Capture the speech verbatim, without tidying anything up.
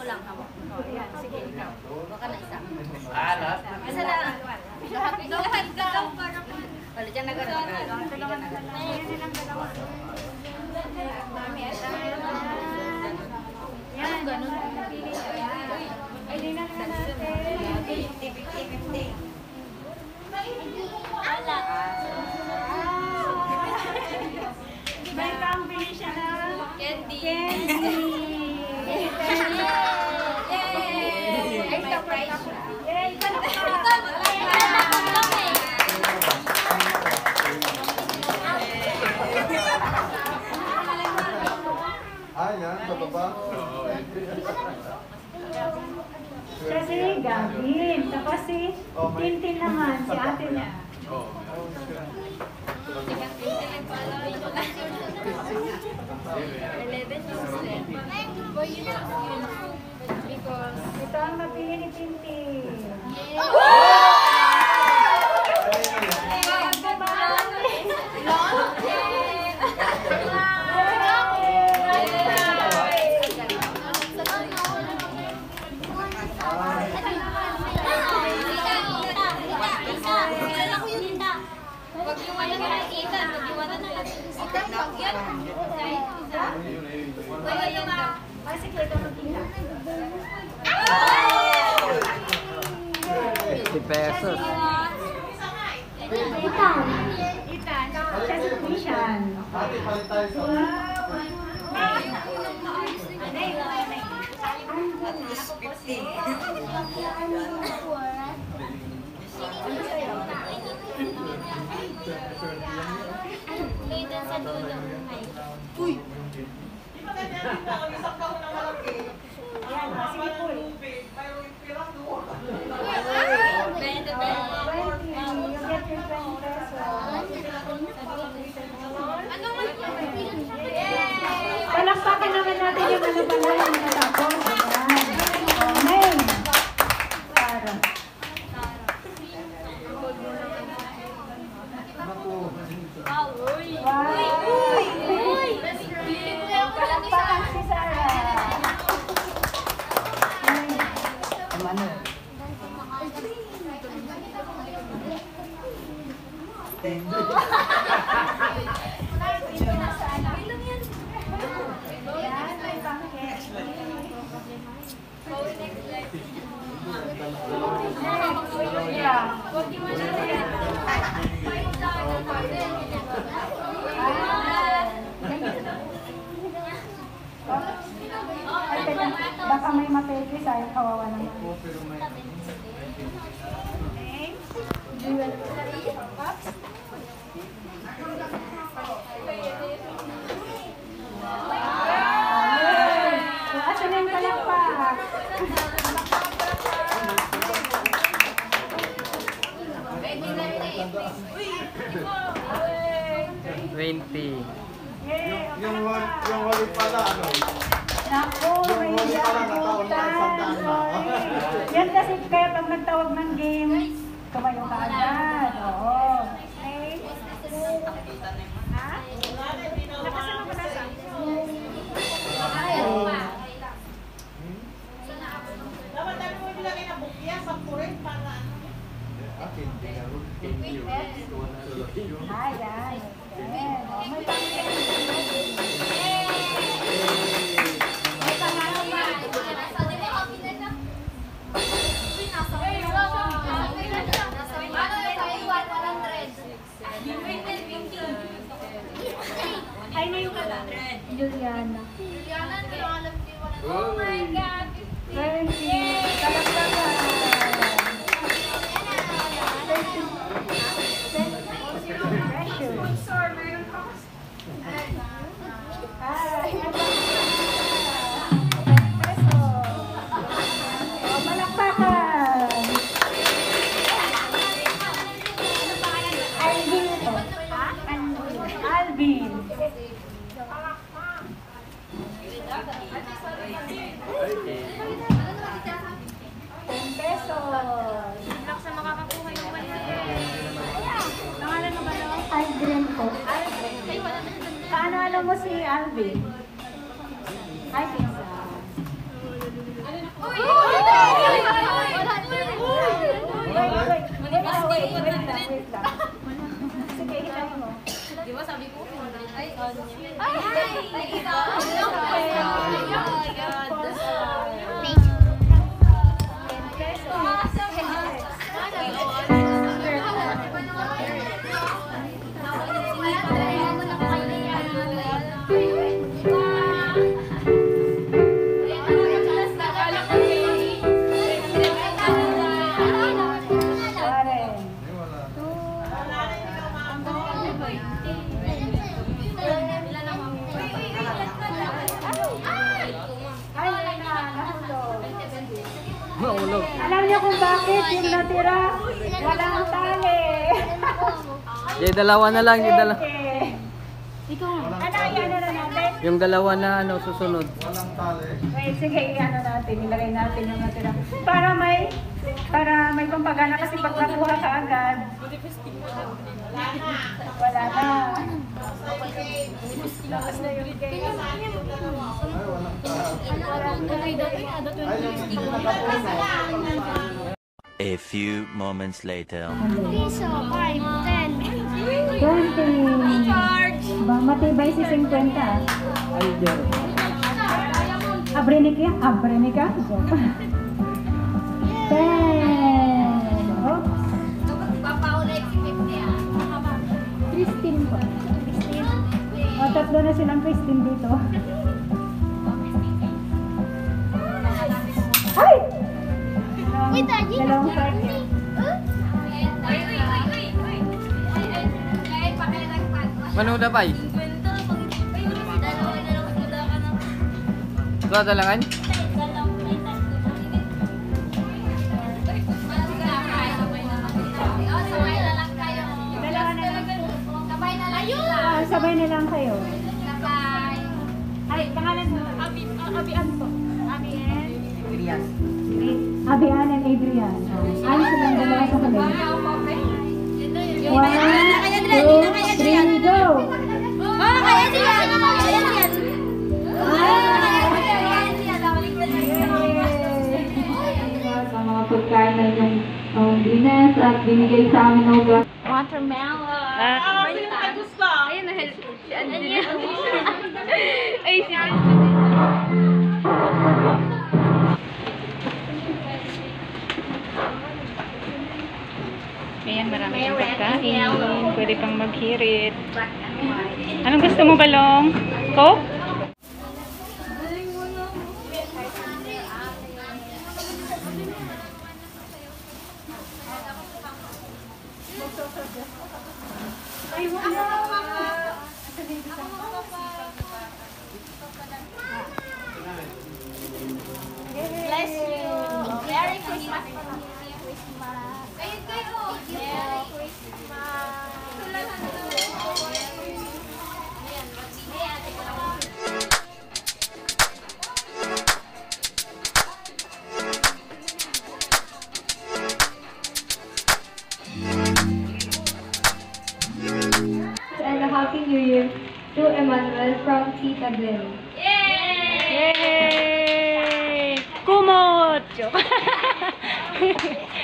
lang, hawak. Oh, yan. Sige, ikaw. Baka na isa. Ah, lahat? Isa lang. Lahat lahat ka daw para pa. Wala dyan na gano'n. Tulungan na lang. Ayan silang dalawa. Mami, ata. Yan, ganun. Ay, di na na natin. fifty, fifty, fifty. Ala. May pang-bili siya na. Candy. Candy. Yay! Ay, tapos na. Yay, paano ka? Ah, yan, sa baba. Siya si Gavin. Tapos si Tintin naman, si ate niya. Because Ito ang napili ni Tintin. fifty pesos. Itan. Itan. Siya si Christian. Ate, palit tayo sa... At least fifty. Later sa dulo. Uy! Ayan, sige po. Bente, bente. twenty. You get your twenty pesos. Ano man? Palakpakan naman natin yung ano pala yung natapos. Ayan. Okay. Para. Wow, uy. Wow. Uy, uy. Palakpakan si Sarah. Yan, may pangkit. Baka may mapegis ay kawawa naman. Asa na yung palakpak? twenty. Yay! Yung huli, yung huli pala, ano? Naku, Yung may huli pala, nataon na isang daan na. yan kasi kaya pag nagtawag ng game, tumayo ka agad. Oo. Okay. Ha? Nakasama ba nasa? Dapat dami mo bilagay na bukya sa purin para Akin, Ay, ay. Ayan. Oh, may pangkit. May pangalan ba? Ay, na yung Juliana. Oh my God. twenty. Kalakpakan. Pressure. Ay, peso. Oh, malakpakan. Alvin ito. Ha? Alvin. ten pesos. Lang sa makakakuha yung mali. Nangalan mo ba no? Aldrin po. Aldrin. Paano alam mo si Alvin? Ay, pinsan. Maulog. Alam niyo kung bakit yung natira? Walang tali. Yung dalawa na lang, yung dalawa. Ikaw. Ano, ano na natin? Yung dalawa na ano, susunod. Walang tali. Wait, sige, ano natin, ilagay natin yung natira. Para may, para may pampagana kasi pag nakuha ka agad. Wala na. Lakas na yung game. Ay, walang tali. Ay, yung hindi nakapuno. A few moments later. Piso, five, ten. twenty. Ba, matibay si fifty. Ay, Diyan. Abrinik ya? Abrinik ka? ten. Oops. Christine po. O, tatlo na silang Christine dito. Ay! Uy, Taji. Dalawang part. Manuda pa eh. Ito dalangan? Dalawa na lang. Sabay na lang. Ah, sabay na lang kayo. Sabay. Ay, pangalan mo. Abi, abian po. Amin. Abian and Adrian. Ano silang dalawa sa huli? One, two, three, go! Oh, kaya siya. Kaya yan. Sa mga pagkain na yung um, Ines at binigay sa amin ng gas. Watermelon. Ah, sino ka gusto? Ayun na, si Angelina. Ay, si Ayan, marami yung pagkain. Pwede pang maghirit. Anong gusto mo, Balong? Coke? Bless you. Merry Christmas. Ayun kayo. Merry And a Happy New Year to Emmanuel from Tita Glenn. Yay! Kumot! Joke.